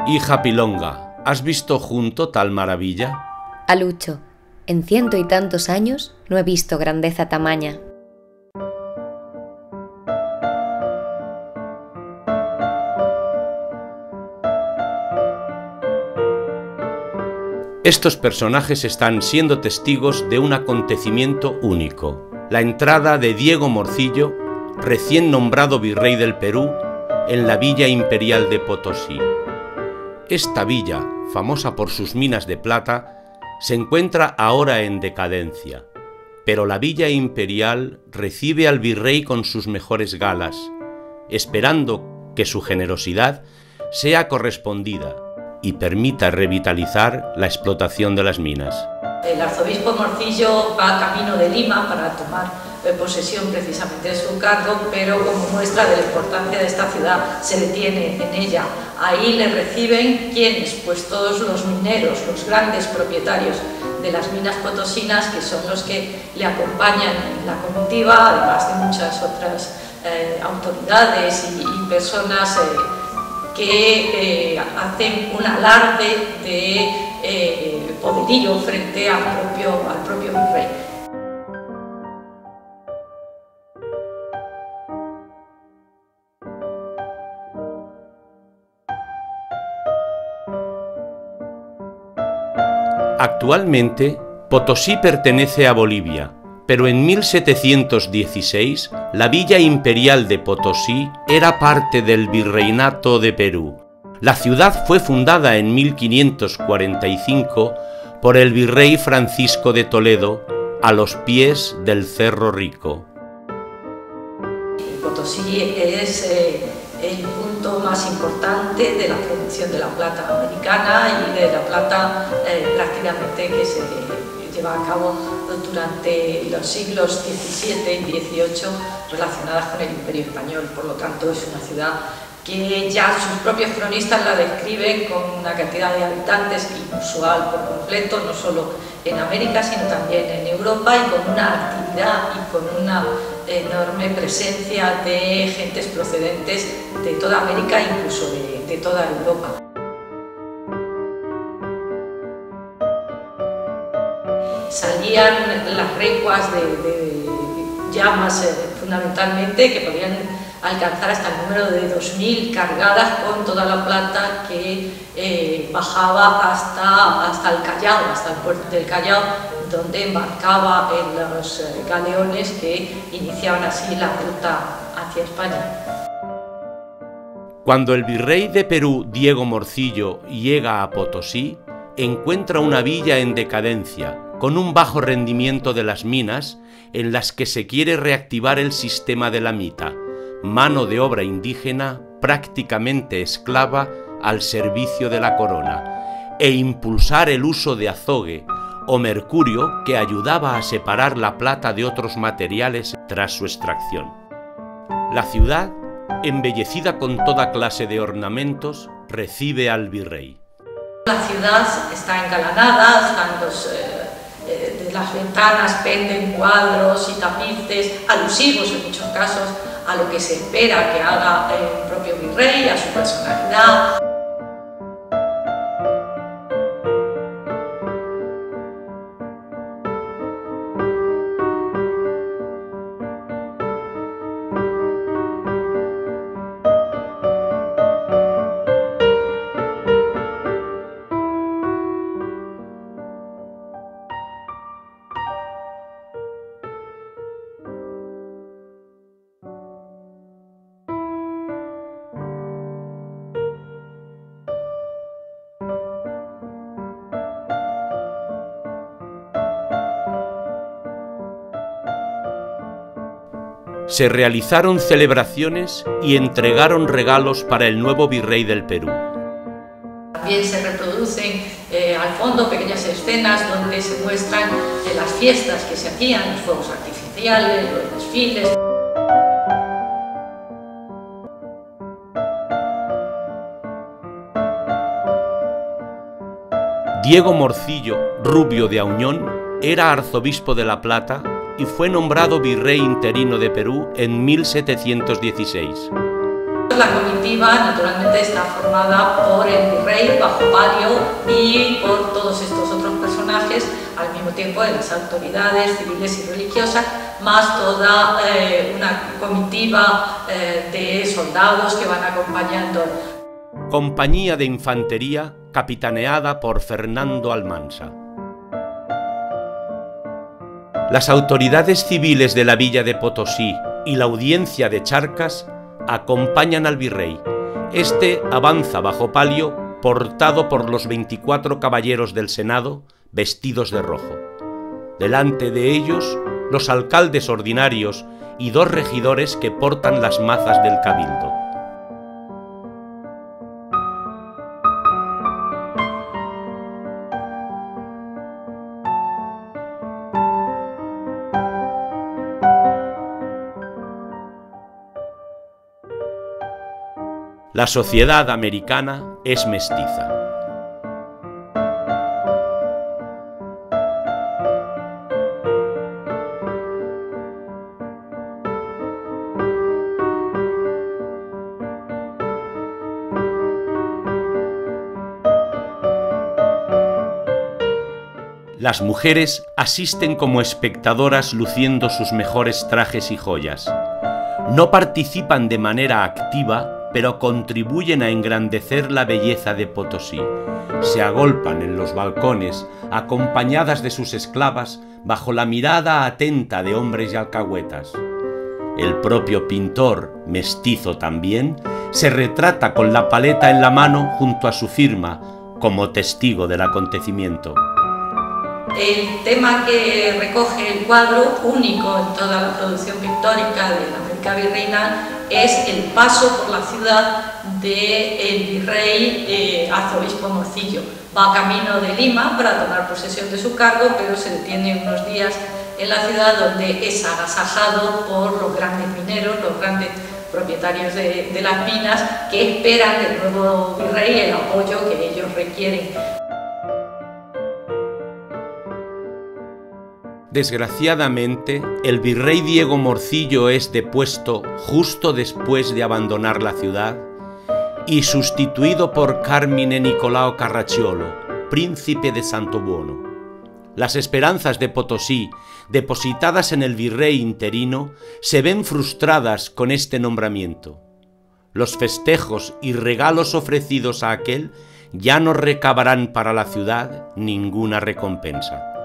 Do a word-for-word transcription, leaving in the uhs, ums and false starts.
Hija Pilonga, ¿has visto junto tal maravilla? Alucho, en ciento y tantos años no he visto grandeza tamaña. Estos personajes están siendo testigos de un acontecimiento único: la entrada de Diego Morcillo, recién nombrado virrey del Perú, en la Villa Imperial de Potosí. Esta villa, famosa por sus minas de plata, se encuentra ahora en decadencia, pero la Villa Imperial recibe al virrey con sus mejores galas, esperando que su generosidad sea correspondida y permita revitalizar la explotación de las minas. El arzobispo Morcillo va camino de Lima para tomar posesión precisamente de su cargo, pero como muestra de la importancia de esta ciudad se detiene en ella. Ahí le reciben ¿quiénes? Pues todos los mineros, los grandes propietarios de las minas potosinas, que son los que le acompañan en la comitiva, además de muchas otras eh, autoridades y, y personas eh, que eh, hacen un alarde de eh, poderío frente al propio, al propio virrey. Actualmente, Potosí pertenece a Bolivia, pero en mil setecientos dieciséis la Villa Imperial de Potosí era parte del Virreinato de Perú. La ciudad fue fundada en mil quinientos cuarenta y cinco por el virrey Francisco de Toledo a los pies del Cerro Rico. Potosí es eh, el punto más importante de la producción de la plata americana y de la plata eh, prácticamente que se lleva a cabo durante los siglos diecisiete y dieciocho relacionadas con el Imperio Español. Por lo tanto, es una ciudad que ya sus propios cronistas la describen con una cantidad de habitantes inusual por completo, no solo en América, sino también en Europa, y con una actividad y con una enorme presencia de gentes procedentes de toda América, incluso de, de toda Europa. Salían las recuas de, de llamas eh, fundamentalmente, que podían alcanzar hasta el número de dos mil, cargadas con toda la plata que eh, bajaba hasta, hasta el Callao, hasta el puerto del Callao, donde embarcaba en los eh, galeones que iniciaban así la ruta hacia España. Cuando el virrey de Perú, Diego Morcillo, llega a Potosí, encuentra una villa en decadencia, con un bajo rendimiento de las minas, en las que se quiere reactivar el sistema de la mita, mano de obra indígena prácticamente esclava al servicio de la corona, e impulsar el uso de azogue o mercurio que ayudaba a separar la plata de otros materiales tras su extracción. La ciudad, embellecida con toda clase de ornamentos, recibe al virrey. La ciudad está engalanada, están los, eh, eh, de las ventanas penden cuadros y tapices alusivos en muchos casos a lo que se espera que haga el propio virrey, a su personalidad. Se realizaron celebraciones y entregaron regalos para el nuevo virrey del Perú. También se reproducen eh, al fondo pequeñas escenas donde se muestran eh, las fiestas que se hacían, los fuegos artificiales, los desfiles. Diego Morcillo, Rubio de Auñón, era arzobispo de La Plata y fue nombrado virrey interino de Perú en mil setecientos dieciséis. La comitiva naturalmente está formada por el virrey bajo palio y por todos estos otros personajes, al mismo tiempo de las autoridades civiles y religiosas, más toda eh, una comitiva eh, de soldados que van acompañando. Compañía de Infantería capitaneada por Fernando Almansa. Las autoridades civiles de la villa de Potosí y la audiencia de Charcas acompañan al virrey. Este avanza bajo palio, portado por los veinticuatro caballeros del Senado, vestidos de rojo. Delante de ellos, los alcaldes ordinarios y dos regidores que portan las mazas del cabildo. La sociedad americana es mestiza. Las mujeres asisten como espectadoras luciendo sus mejores trajes y joyas. No participan de manera activa, pero contribuyen a engrandecer la belleza de Potosí. Se agolpan en los balcones, acompañadas de sus esclavas, bajo la mirada atenta de hombres y alcahuetas. El propio pintor, mestizo también, se retrata con la paleta en la mano junto a su firma, como testigo del acontecimiento. El tema que recoge el cuadro, único en toda la producción pictórica de la América virreinal, es el paso por la ciudad del virrey eh, arzobispo Morcillo. Va camino de Lima para tomar posesión de su cargo, pero se detiene unos días en la ciudad, donde es agasajado por los grandes mineros, los grandes propietarios de, de las minas, que esperan del nuevo virrey el apoyo que ellos requieren. Desgraciadamente, el virrey Diego Morcillo es depuesto justo después de abandonar la ciudad y sustituido por Carmine Nicolao Carracciolo, príncipe de Santobuono. Las esperanzas de Potosí, depositadas en el virrey interino, se ven frustradas con este nombramiento. Los festejos y regalos ofrecidos a aquel ya no recabarán para la ciudad ninguna recompensa.